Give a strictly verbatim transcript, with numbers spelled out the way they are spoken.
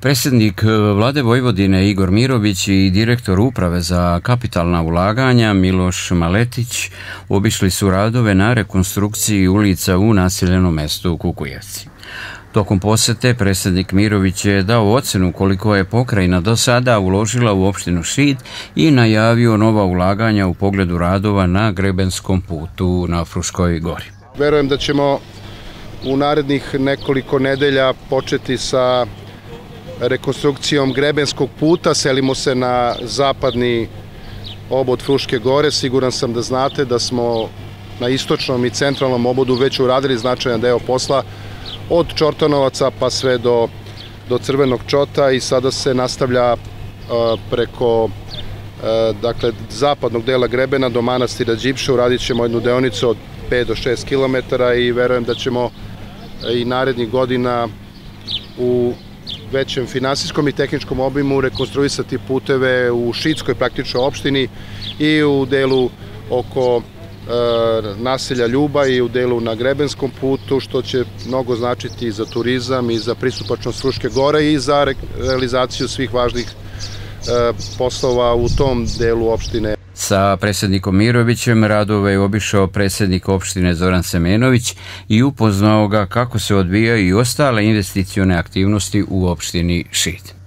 Predsjednik Vlade Vojvodine Igor Mirović i direktor Uprave za kapitalna ulaganja Miloš Maletić obišli su radove na rekonstrukciji ulica u naseljenom mestu Kukujevci. Tokom posete predsjednik Mirović je dao ocjenu koliko je pokrajina do sada uložila u opštinu Šid i najavio nova ulaganja u pogledu radova na grebenskom putu na Fruškoj gori. Verujem da ćemo u narednih nekoliko nedelja početi sa rekonstrukcijom grebenskog puta. Selimo se na zapadni obod Fruške gore. Siguran sam da znate da smo na istočnom i centralnom obodu već uradili značajan deo posla od Čortanovaca pa sve do, do Crvenog Čota i sada se nastavlja uh, preko uh, dakle, zapadnog dela Grebena do manastira Đipše. Uradit ćemo jednu deonicu od pet do šest kilometara i verujem da ćemo i narednih godina u većem finansijskom i tehničkom obimu rekonstruisati puteve u Šidskoj praktično opštini i u delu oko e, naselja Ljuba i u delu na Grebenskom putu, što će mnogo značiti i za turizam i za pristupačnost Fruške gore i za re, realizaciju svih važnih e, poslova u tom delu opštine. Sa predsjednikom Mirovićem radove je obišao predsjednik opštine Zoran Semenović i upoznao ga kako se odvijaju i ostale investicione aktivnosti u opštini Šid.